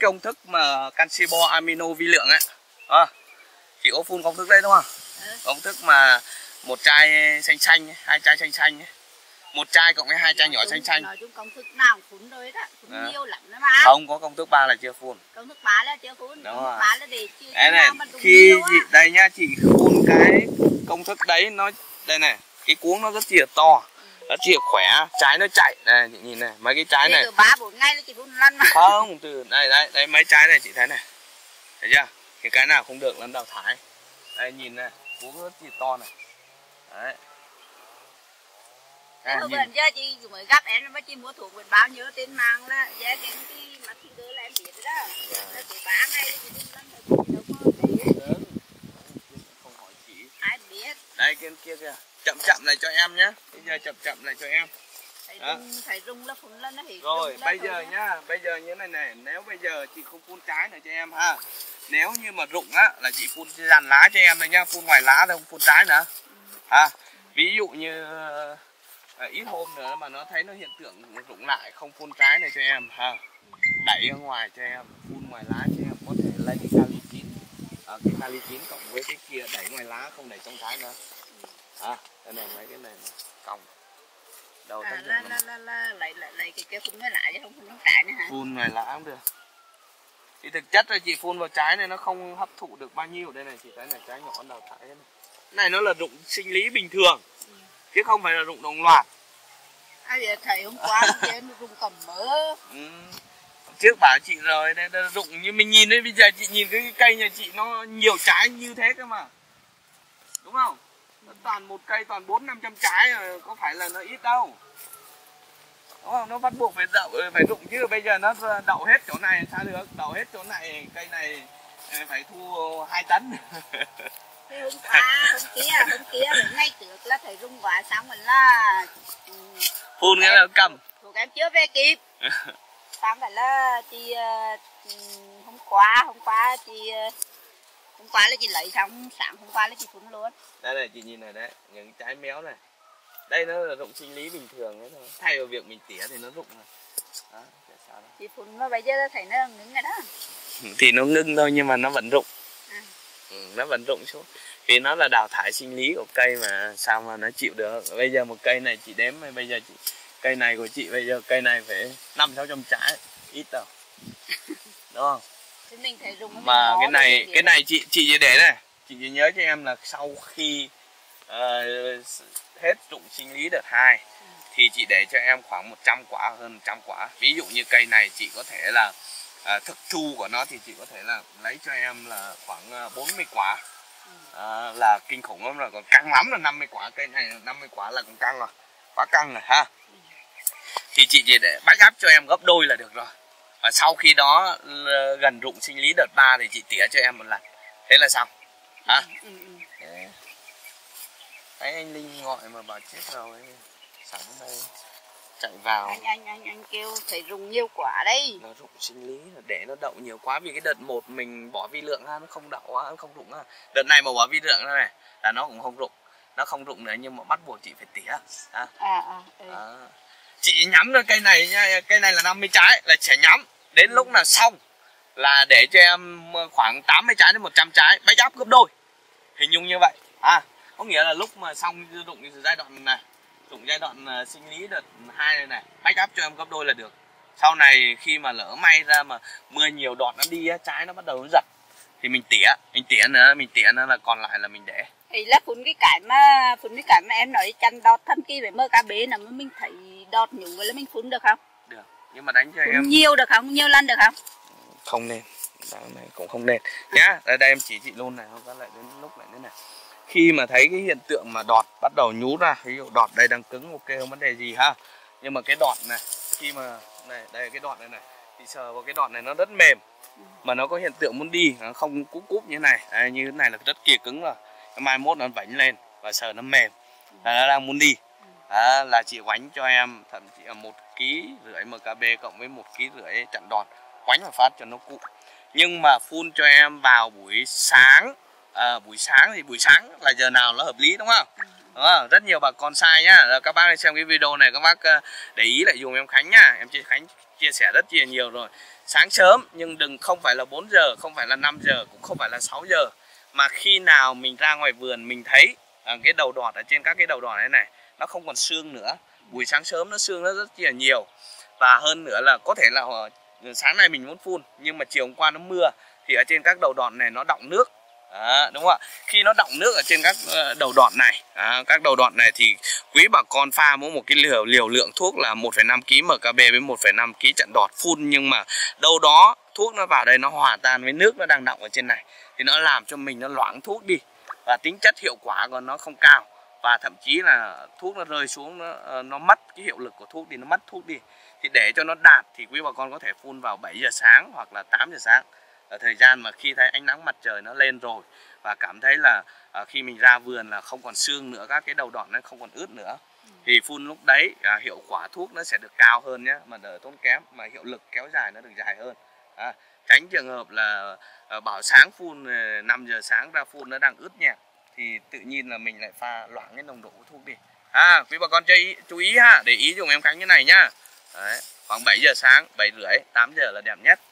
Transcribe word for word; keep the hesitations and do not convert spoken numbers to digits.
công thức mà canxi bo amino vi lượng ấy. À, chị có phun công thức đấy đúng không? Ừ. Công thức mà một chai xanh xanh, hai chai xanh xanh ấy. Một chai cộng với hai chai nhỏ xanh xanh. Nói chung công thức nào cũng phun rồi đó, phun à. Nhiều lắm đó mà. Không, có công thức ba là chưa phun. Công thức ba là chưa phun. Đúng rồi. ba là để chưa đây này, khi chị đây nhá, chị phun cái công thức đấy nó đây này, cái cuống nó rất là to. Nó chỉ khỏe, trái nó chạy này, chị nhìn này, mấy cái trái này. Từ ba bốn ngày là chị phun lần mà. Không, từ đây đây, đây mấy trái này chị thấy này. Thấy chưa? Cái cái nào không được là đào thải. Đây nhìn này, cuống rất là to này. Đấy. À, hồi bữa giờ chị mới gặp em, chị mua thuốc với bao nhiêu trên mạng là giá đến cái mặt thị cơ là em biết rồi đó. Là chị ba ngày chị đi lần rồi chị đâu có biết. Không hỏi chị. Ai biết. Đây kia kia kìa. Chậm chậm này cho em nhé. Bây giờ chậm chậm này cho em. Phải rung, phải rung là phun lên nó thì. Rồi bây giờ nhá, bây giờ như này này, nếu bây giờ chị không phun trái nữa cho em ha. Nếu như mà rụng á là chị phun dàn lá cho em thôi nhá, phun ngoài lá thôi, không phun trái nữa. Ừ. À, ví dụ như à, ít hôm nữa mà nó thấy nó hiện tượng rụng lại, không phun trái này cho em ha. Đẩy ở ngoài cho em, phun ngoài lá cho em, có thể lấy cái kali chín. À, cái kali chín cộng với cái kia đẩy ngoài lá, không đẩy trong trái nữa. À, đây này mấy cái này còng. Đầu à, là, là, là, là, lấy, lấy, lấy cái kia phun ngoài lá chứ không phun trong trái nữa hả? Phun ngoài lá cũng được. Thì thực chất là chị phun vào trái này nó không hấp thụ được bao nhiêu. Đây này chị thấy này, trái nhỏ đào thải này. Này nó là rụng sinh lý bình thường. Ừ. Chứ không phải là rụng đồng loạt. À vậy thầy hôm qua nó rụng cầm mỡ. Ừ. Trước bảo chị rồi, đây là rụng như mình nhìn đấy, bây giờ chị nhìn cái cây nhà chị nó nhiều trái như thế cơ mà. Đúng không? Nó toàn một cây toàn bốn năm trăm trái rồi, có phải là nó ít đâu. Đúng không? Nó bắt buộc phải đậu, phải rụng chứ. Bây giờ nó đậu hết chỗ này sao được? Đậu hết chỗ này, cây này phải thu hai tấn. Thế hôm qua, hôm kia, hôm kia ngay trước là thấy rung quả xong rồi là phun cái là cầm. Thuộc em chưa về kịp. Xong rồi là chị hôm qua, hôm qua chị hôm qua là chị lấy xong, sáng hôm qua là chị phun luôn. Đây này chị nhìn này đấy, những trái méo này. Đây nó là rụng sinh lý bình thường đấy thôi. Thay vào việc mình tỉa thì nó rụng rồi. Đó, sao đó. Chị phun mà bây giờ thấy nó ngưng rồi đó. Thì nó ngưng thôi nhưng mà nó vẫn rụng. À. Ừ, nó vẫn rụng xuống. Vì nó là đào thải sinh lý của cây mà sao mà nó chịu được. Bây giờ một cây này chị đếm, bây giờ chị, cây này của chị bây giờ cây này phải năm sáu trăm trái, ít đâu. Đúng không? Thì mình thấy rụng mà cái này cái này chị chị chỉ để này, chị chỉ nhớ cho em là sau khi uh, hết rụng sinh lý đợt hai ừ. thì chị để cho em khoảng một trăm quả, hơn một trăm quả. Ví dụ như cây này chị có thể là uh, thực thu của nó thì chị có thể là lấy cho em là khoảng bốn mươi quả. Uh, là kinh khủng lắm rồi, còn căng lắm là năm mươi quả. Cây này năm mươi quả là còn căng rồi, quá căng rồi ha. Thì chị chỉ để back up cho em gấp đôi là được rồi. Và sau khi đó gần rụng sinh lý đợt ba thì chị tỉa cho em một lần. Thế là xong. Hả? Ừ, ừ, ừ. Thấy anh Linh gọi mà bảo chết rồi. Sẵn đây chạy vào. Anh anh anh anh kêu phải rụng nhiều quả đấy. Nó rụng sinh lý để nó đậu nhiều quá, vì cái đợt một mình bỏ vi lượng ha, nó không đậu ha, nó không rụng ha. Đợt này mà bỏ vi lượng này là nó cũng không rụng. Nó không rụng nữa nhưng mà bắt buộc chị phải tỉa. À, à, ừ. À. Chị nhắm lên cây này nha, cây này là năm mươi trái là sẽ nhắm. Đến ừ. lúc nào xong là để cho em khoảng tám mươi trái đến một trăm trái, back up gấp đôi. Hình dung như vậy. À, có nghĩa là lúc mà xong rụng giai đoạn này, rụng giai đoạn uh, sinh lý đợt hai này này, back up cho em gấp đôi là được. Sau này khi mà lỡ may ra mà mưa nhiều đọt nó đi á, trái nó bắt đầu nó giật thì mình tỉa, mình tỉa nữa, mình tỉa nữa là còn lại là mình để. Thì là phun cái cái mà phun cái cái mà em nói chăn đọt thân kia với mơ cá bế là mình thấy đọt nhúng vậy là mình phun được không? Được, nhưng mà đánh cho phun em nhiều được không? Nhiều lần được không? Không nên, đó này cũng không nên nhá. Ở đây em chỉ chị luôn này, không có lại đến lúc lại thế này. Khi mà thấy cái hiện tượng mà đọt bắt đầu nhú ra, ví dụ đọt đây đang cứng, ok không vấn đề gì ha. Nhưng mà cái đọt này, khi mà này đây cái đọt này này, thì sờ vào cái đọt này nó rất mềm, mà nó có hiện tượng muốn đi, nó không cúp cúp như thế này, đây, như thế này là rất kia cứng rồi. Mai mốt nó vảnh lên và sờ nó mềm, là nó đang muốn đi. Đó, là chị quánh cho em thậm chí là một ký rưỡi em ca bê cộng với một ký rưỡi chặn đọt, quánh một phát cho nó cụ. Nhưng mà phun cho em vào buổi sáng, à, buổi sáng thì buổi sáng là giờ nào nó hợp lý đúng không? Đúng không? Rất nhiều bà con sai nhá. Rồi các bác xem cái video này các bác để ý lại dùng em Khánh nhá. Em chị Khánh chia sẻ rất chia nhiều rồi. Sáng sớm nhưng đừng không phải là bốn giờ, không phải là năm giờ, cũng không phải là sáu giờ, mà khi nào mình ra ngoài vườn mình thấy à, cái đầu đọt ở trên các cái đầu đọt này này nó không còn sương nữa. Buổi sáng sớm nó sương nó rất là nhiều. Và hơn nữa là có thể là sáng nay mình muốn phun nhưng mà chiều hôm qua nó mưa thì ở trên các đầu đọt này nó đọng nước. À, đúng không ạ? Khi nó đọng nước ở trên các đầu đọt này, à, các đầu đọt này thì quý bà con pha mỗi một cái liều liều lượng thuốc là một phẩy năm ki lô gam em ca bê với một phẩy năm ki lô gam trận đọt phun, nhưng mà đâu đó thuốc nó vào đây nó hòa tan với nước nó đang đọng ở trên này thì nó làm cho mình nó loãng thuốc đi và tính chất hiệu quả của nó không cao, và thậm chí là thuốc nó rơi xuống nó, nó mất cái hiệu lực của thuốc đi, nó mất thuốc đi. Thì để cho nó đạt thì quý bà con có thể phun vào bảy giờ sáng hoặc là tám giờ sáng, ở thời gian mà khi thấy ánh nắng mặt trời nó lên rồi và cảm thấy là à, khi mình ra vườn là không còn sương nữa, các cái đầu đọt nó không còn ướt nữa, thì phun lúc đấy à, hiệu quả thuốc nó sẽ được cao hơn nhé, mà đỡ tốn kém, mà hiệu lực kéo dài nó được dài hơn. À, tránh trường hợp là à, bảo sáng phun năm giờ sáng ra phun nó đang ướt nhẹ thì tự nhiên là mình lại pha loãng cái nồng độ của thuốc đi. À, quý bà con chú ý, chú ý ha, để ý dùng em Khánh như này nhá. Đấy, khoảng bảy giờ sáng, bảy rưỡi, tám giờ là đẹp nhất.